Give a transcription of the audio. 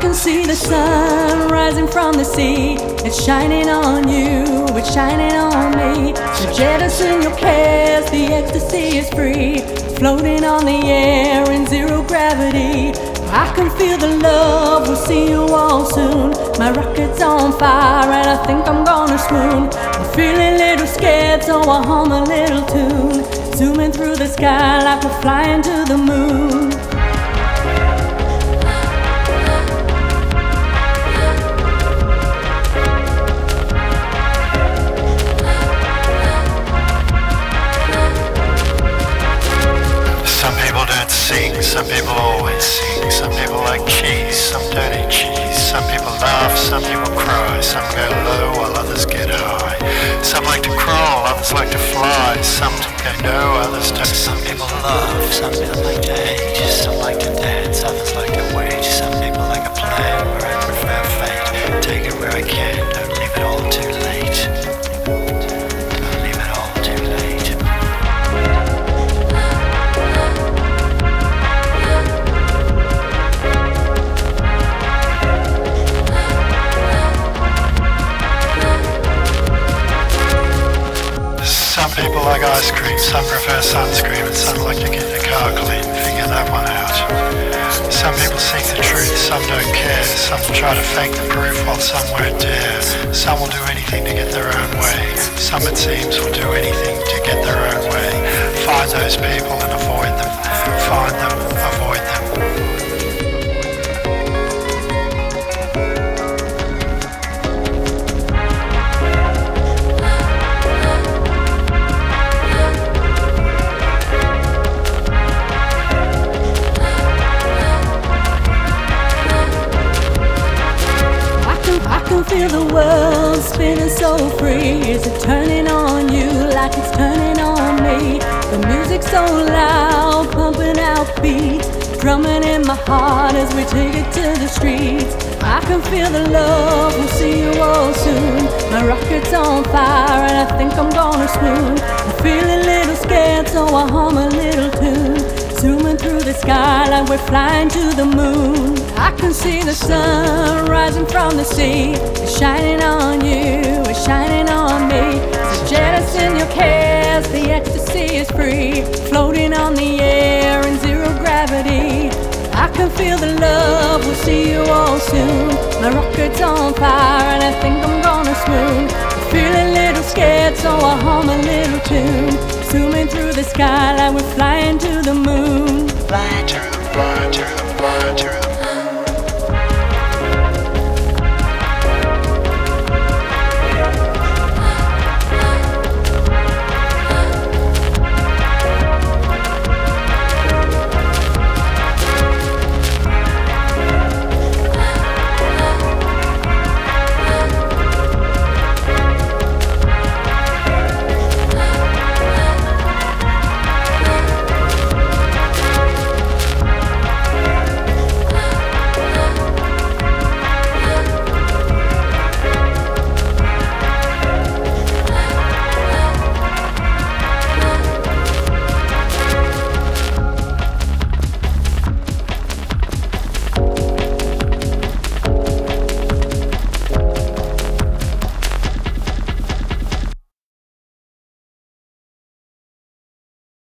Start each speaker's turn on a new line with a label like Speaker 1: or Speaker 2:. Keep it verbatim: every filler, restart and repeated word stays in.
Speaker 1: can see the sun rising from the sea. It's shining on you, it's shining on me. So jettison your cares, the ecstasy is free. Floating on the air in zero gravity. I can feel the love, we'll see you all soon. My rocket's on fire and I think I'm gonna swoon. I'm feeling a little scared, so I hum a little tune. Zooming through the sky like we're flying to the moon.
Speaker 2: Some people don't sing, some people always sing. Some people like cheese, some don't eat cheese. Some people laugh, some people cry. Some go low while others get high. Some like to crawl, others like to fly. Some go no, others don't. Some people love, some people like to hate. Some like to dance, others like to wait. Some people like a plan where I prefer fate. Take it where I can, don't leave it all too late. Don't leave it all too late. Some people like ice cream, some prefer sunscreen, and some like to get the car clean. Figure that one out. Some people seek the truth, some don't care. Some will try to fake the proof while some won't dare. Some will do anything to get their own way. Some, it seems, will do anything to get their own way. Find those people and avoid them. Find them, avoid them.
Speaker 1: Feel the world spinning so free. Is it turning on you like it's turning on me? The music's so loud, pumping out beats, drumming in my heart as we take it to the streets. I can feel the love, we'll see you all soon. My rocket's on fire and I think I'm gonna swoon. I feel a little scared, so I hum a little tune. Zooming through the sky like we're flying to the moon. I can see the sun rising from the sea. It's shining on you, it's shining on me. So jettison your cares, the ecstasy is free. Floating on the air in zero gravity. I can feel the love, we'll see you all soon. My rocket's on fire and I think I'm gonna swoon. I feel a little scared, so I hum a little tune. Zooming through the sky like we're flying to the moon.
Speaker 2: Flying to the, flying to the, flying to